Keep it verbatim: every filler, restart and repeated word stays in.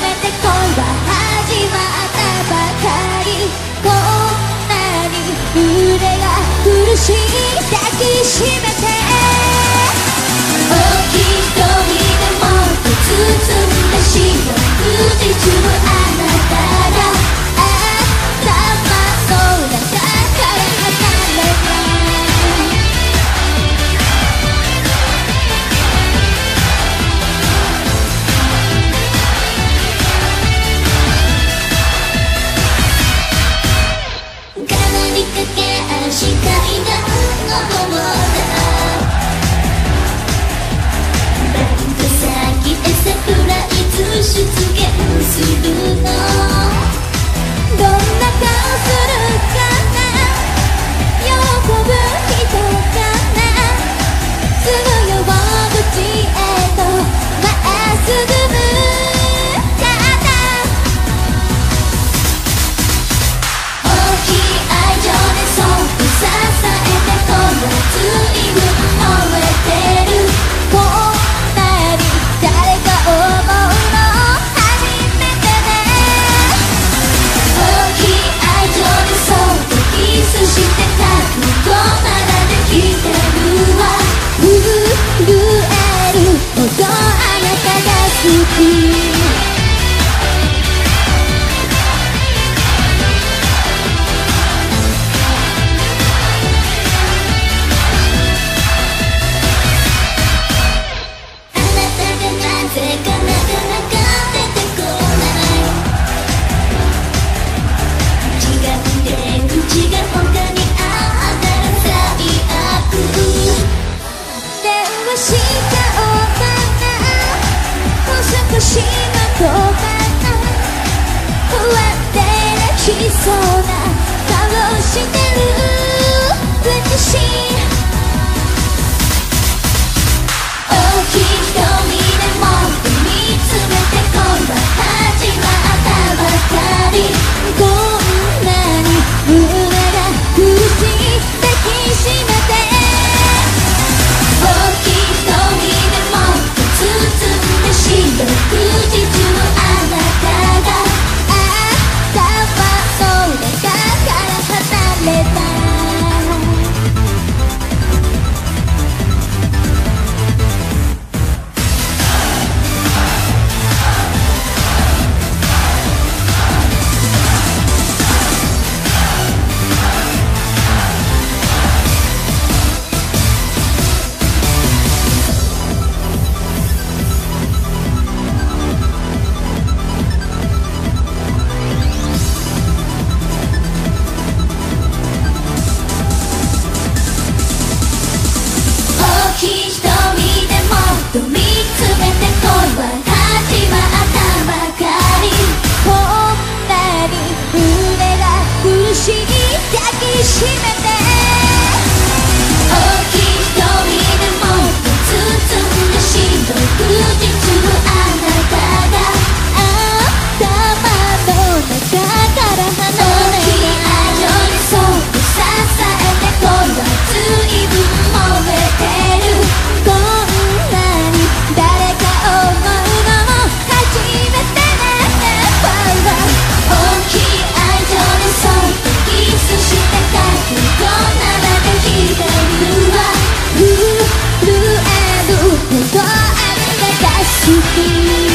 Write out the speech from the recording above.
めて恋は始まったばかり。こんなに腕が苦しい抱きしめて、大きい瞳でもっと包んで四六時中あなたが頭の中から離れない。視界がのもだバイト先でサプライズ出現するの。どんな顔するかな、喜ぶ人かな、すぐ横口へとまっすぐ向かった。大きい愛情でそっと支えてこの随分燃えてる。こんなに誰か思うの初めてね。大きい愛情でそっとキスして覚悟ならできてるわ。震えるほどあなたが好き。少しの言葉が不安定なきそうな顔してる私。大きい瞳でもっと見つめて恋は始まったばかり。こんなに胸が苦しい抱きしめて、大きい瞳でもっと包んで四六時中あなたが頭の中から離れた。抱きしめて、大きい瞳でもっと包んで四六時中あなたが頭の中から離れない。大きい愛情でそっと支えて恋は随分燃えてる。こんなに誰か思うのも初めてね。大きい愛情でそっとキスして覚悟ならできてるわ。震えるほどあなたが好き。